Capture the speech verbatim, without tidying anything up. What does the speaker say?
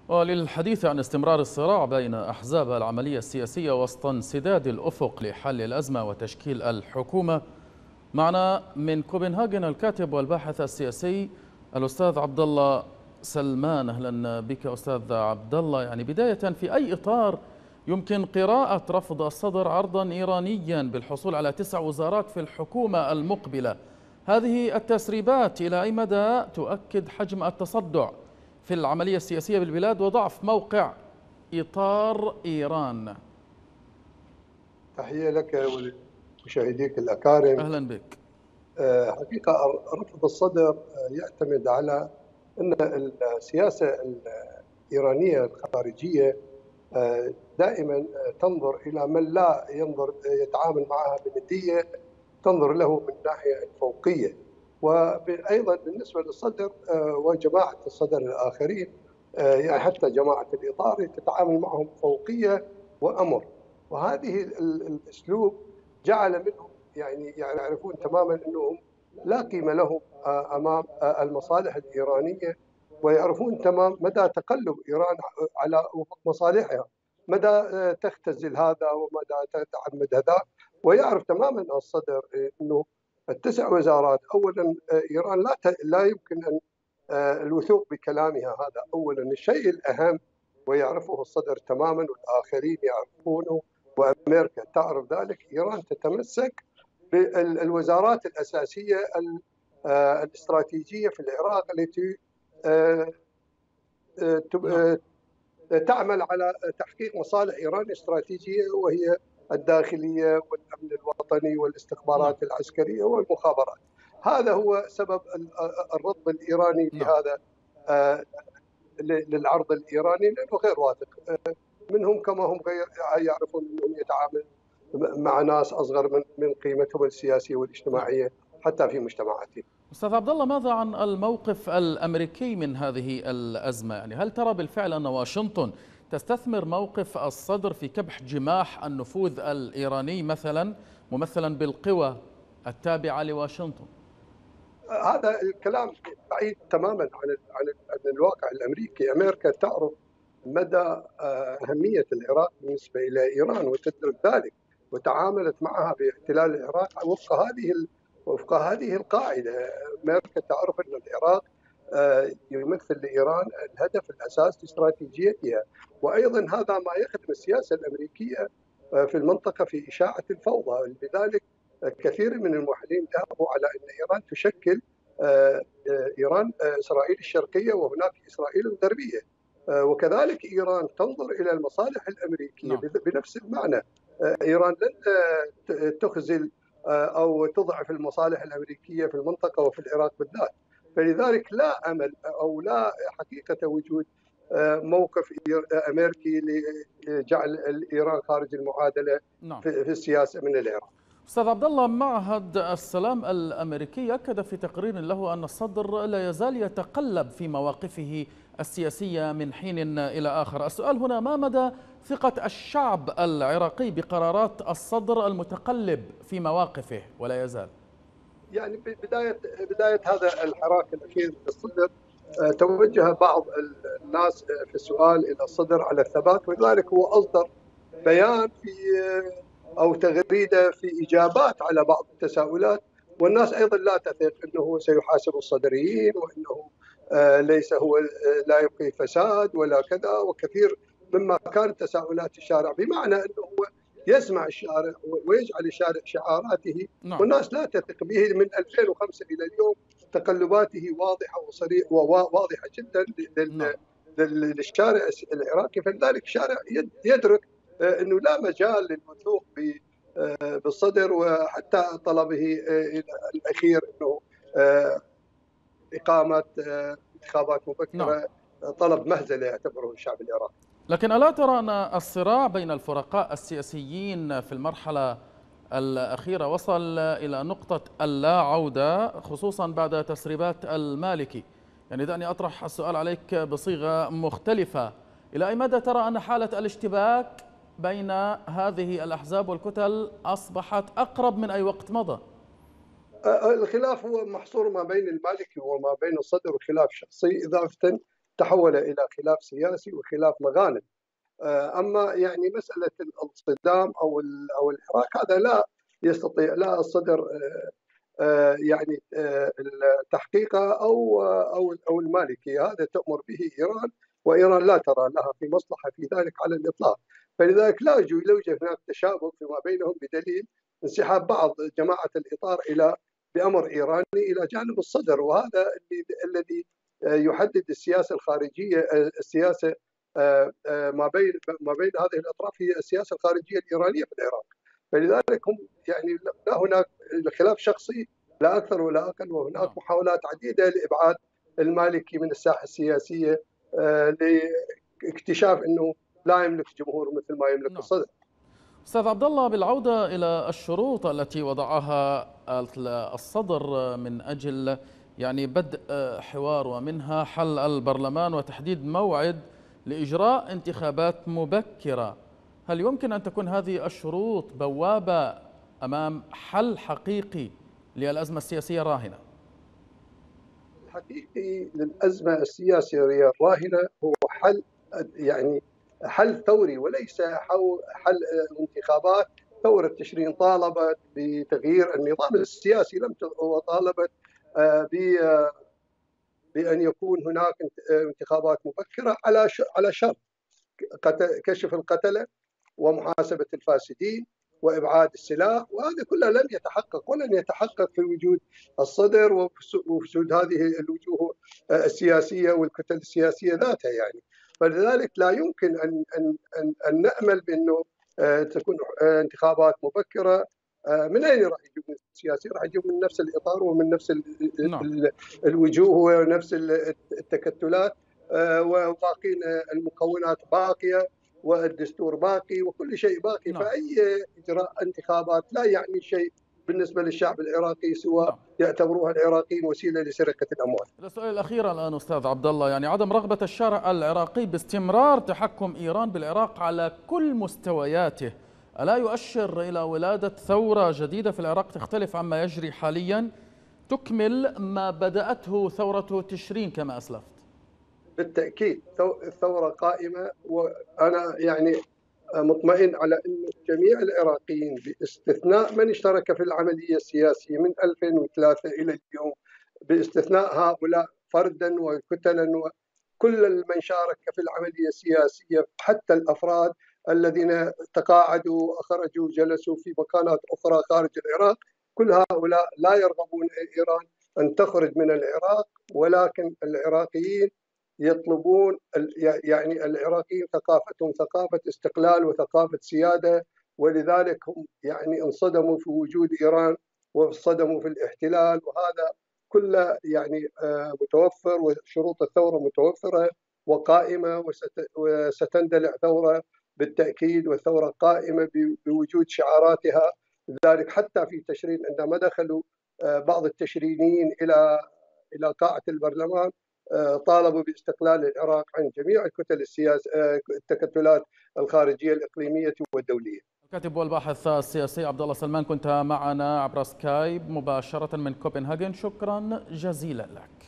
وللحديث عن استمرار الصراع بين أحزاب العملية السياسية وسط انسداد الأفق لحل الأزمة وتشكيل الحكومة، معنا من كوبنهاجن الكاتب والباحث السياسي الأستاذ عبد الله سلمان. أهلا بك أستاذ عبد الله. يعني بداية، في أي إطار يمكن قراءة رفض الصدر عرضا إيرانيا بالحصول على تسع وزارات في الحكومة المقبلة؟ هذه التسريبات إلى أي مدى تؤكد حجم التصدع في العملية السياسية بالبلاد وضعف موقع إطار إيران؟ تحية لك ولمشاهديك الأكارم. أهلا بك. حقيقة رفض الصدر يعتمد على أن السياسة الإيرانية الخارجية دائما تنظر إلى من لا ينظر يتعامل معها بندية، تنظر له من ناحية الفوقية. وأيضا بالنسبة للصدر وجماعة الصدر الآخرين، يعني حتى جماعة الإطار تتعامل معهم فوقية وأمر، وهذه الأسلوب جعل منهم يعني يعرفون تماما أنهم لا قيمة لهم أمام المصالح الإيرانية، ويعرفون تمام مدى تقلب إيران على وفق مصالحها، مدى تختزل هذا ومدى تتعمد هذا. ويعرف تماما الصدر أنه التسع وزارات أولا إيران لا لا يمكن أن الوثوق بكلامها، هذا أولا. الشيء الأهم ويعرفه الصدر تماما والآخرين يعرفونه وأمريكا تعرف ذلك، إيران تتمسك بالوزارات الأساسية الاستراتيجية في العراق التي تعمل على تحقيق مصالح إيران الاستراتيجية، وهي الداخلية والأمن الوطني والاستخبارات العسكرية والمخابرات. هذا هو سبب الرفض الإيراني لهذا للعرض الإيراني، لأنه غير واثق منهم، كما هم غير يعرفون أنهم يتعامل مع ناس أصغر من من قيمتهم السياسية والاجتماعية حتى في مجتمعاتهم. أستاذ عبد الله، ماذا عن الموقف الأمريكي من هذه الأزمة؟ يعني هل ترى بالفعل أن واشنطن تستثمر موقف الصدر في كبح جماح النفوذ الإيراني مثلا، ممثلا بالقوى التابعة لواشنطن؟ هذا الكلام بعيد تماما عن عن عن الواقع الامريكي. امريكا تعرف مدى اهميه العراق بالنسبه الى ايران وتدرك ذلك، وتعاملت معها باحتلال العراق وفق هذه وفق هذه القاعده. امريكا تعرف ان العراق يمثل لايران الهدف الاساسي لاستراتيجيتها، وايضا هذا ما يخدم السياسه الامريكيه في المنطقه في اشاعه الفوضى. لذلك كثير من المحللين ذهبوا على ان ايران تشكل ايران اسرائيل الشرقيه، وهناك اسرائيل الغربيه، وكذلك ايران تنظر الى المصالح الامريكيه بنفس المعنى. ايران لن تخزل او تضعف المصالح الامريكيه في المنطقه وفي العراق بالذات. فلذلك لا امل او لا حقيقه وجود موقف امريكي لجعل ايران خارج المعادله في السياسه من العراق. أستاذ عبد الله، معهد السلام الأمريكي أكد في تقرير له أن الصدر لا يزال يتقلب في مواقفه السياسية من حين إلى آخر. السؤال هنا، ما مدى ثقة الشعب العراقي بقرارات الصدر المتقلب في مواقفه ولا يزال؟ يعني بداية بداية هذا الحراك الأخير للصدر توجه بعض الناس في السؤال إلى الصدر على الثبات، ولذلك هو أصدر بيان في أو تغريدة في إجابات على بعض التساؤلات، والناس أيضا لا تثق أنه سيحاسب الصدريين، وأنه ليس هو لا يبقي فساد ولا كذا، وكثير مما كانت تساؤلات الشارع، بمعنى أنه هو يسمع الشارع ويجعل الشارع شعاراته، والناس لا تثق به. من ألفين وخمسة إلى اليوم تقلباته واضحة وصريحة وواضحة جدا للشارع العراقي، فلذلك الشارع يدرك أنه لا مجال للوثوق بالصدر، وحتى طلبه الأخير أنه إقامة انتخابات مبكرة طلب مهزلة يعتبره الشعب العراقي. لكن ألا ترى أن الصراع بين الفرقاء السياسيين في المرحلة الأخيرة وصل إلى نقطة اللا عودة، خصوصا بعد تسريبات المالكي؟ يعني دعني أطرح السؤال عليك بصيغة مختلفة، إلى أي مدى ترى أن حالة الاشتباك بين هذه الأحزاب والكتل أصبحت أقرب من أي وقت مضى؟ الخلاف هو محصور ما بين المالكي وما بين الصدر، وخلاف شخصي إضافة تحول إلى خلاف سياسي وخلاف مغانم. أما يعني مسألة الصدام أو أو الحراك هذا لا يستطيع لا الصدر يعني تحقيقه أو أو أو المالكي، هذا تؤمر به إيران، وإيران لا ترى لها في مصلحة في ذلك على الإطلاق. فلذلك لا يوجد هناك تشابك فيما بينهم بدليل انسحاب بعض جماعة الإطار إلى بأمر إيراني إلى جانب الصدر، وهذا الذي يحدد السياسة الخارجية. السياسة ما بين ما بين هذه الأطراف هي السياسة الخارجية الإيرانية في العراق. فلذلك هم يعني لا هناك خلاف شخصي لا أكثر ولا أقل، وهناك محاولات عديدة لإبعاد المالكي من الساحة السياسية لاكتشاف أنه لا يملك جمهور مثل ما يملك الصدر. أستاذ عبد الله، بالعودة إلى الشروط التي وضعها الصدر من أجل يعني بدء حوار، ومنها حل البرلمان وتحديد موعد لإجراء انتخابات مبكرة، هل يمكن أن تكون هذه الشروط بوابة أمام حل حقيقي للأزمة السياسية الراهنة؟ الحقيقي للأزمة السياسية الراهنة هو حل يعني حل ثوري وليس حل انتخابات. ثورة تشرين طالبت بتغيير النظام السياسي، لم وطالبت بأن يكون هناك انتخابات مبكرة على على شرط كشف القتلة ومحاسبة الفاسدين وإبعاد السلاح، وهذا كله لم يتحقق ولن يتحقق في وجود الصدر ووجود هذه الوجوه السياسية والكتل السياسية ذاتها يعني. فلذلك لا يمكن أن أن أن, أن نأمل بأنه تكون انتخابات مبكرة. من أين راح يجيب من السياسي؟ راح يجيب من نفس الإطار ومن نفس الوجوه ونفس التكتلات، وباقين المكونات باقية والدستور باقي وكل شيء باقي. نعم. فأي إجراء انتخابات لا يعني شيء بالنسبة للشعب العراقي سوى نعم. يعتبروها العراقيين وسيلة لسرقة الأموال. السؤال الأخير الآن أستاذ عبد الله، يعني عدم رغبة الشارع العراقي باستمرار تحكم إيران بالعراق على كل مستوياته، ألا يؤشر إلى ولادة ثورة جديدة في العراق تختلف عما يجري حاليا، تكمل ما بدأته ثورة تشرين كما أسلفت؟ بالتأكيد الثورة قائمة، وأنا يعني مطمئن على أن جميع العراقيين باستثناء من اشترك في العملية السياسية من ألفين وثلاثة إلى اليوم، باستثناء هؤلاء فردا وكتلا وكل من شارك في العملية السياسية، حتى الأفراد الذين تقاعدوا وخرجوا جلسوا في مكانات أخرى خارج العراق، كل هؤلاء لا يرغبون إيران أن تخرج من العراق، ولكن العراقيين يطلبون يعني العراقيين ثقافتهم ثقافة استقلال وثقافة سيادة، ولذلك هم يعني انصدموا في وجود إيران وانصدموا في الاحتلال، وهذا كله يعني متوفر، وشروط الثورة متوفرة وقائمة، وستندلع ثورة بالتأكيد، والثورة قائمة بوجود شعاراتها. لذلك حتى في تشرين عندما دخلوا بعض التشرينيين إلى إلى قاعة البرلمان طالبوا باستقلال العراق عن جميع الكتل السياسية التكتلات الخارجية الإقليمية والدولية. الكاتب والباحث السياسي عبد الله سلمان، كنت معنا عبر سكايب مباشرة من كوبنهاغن، شكرا جزيلا لك.